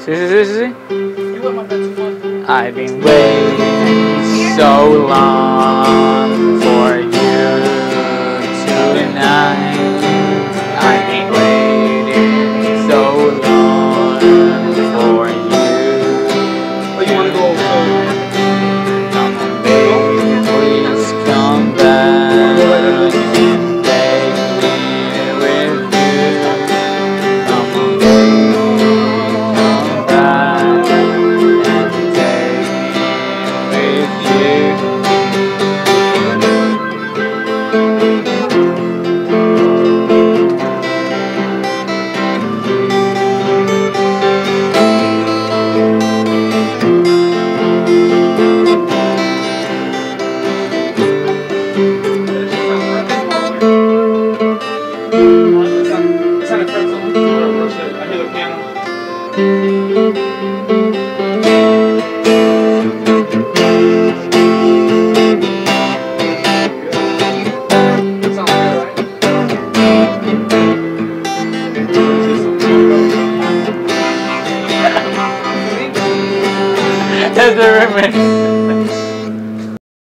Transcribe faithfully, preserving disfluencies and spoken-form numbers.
See, see, see, see. I've been waiting so long for you tonight. I've been waiting so long for you. Oh, you want to go over? Come on, baby, please come back and take me with you. Come on, baby, come back and take me with you. It's on a pretzel. I hear the piano. That's the remix.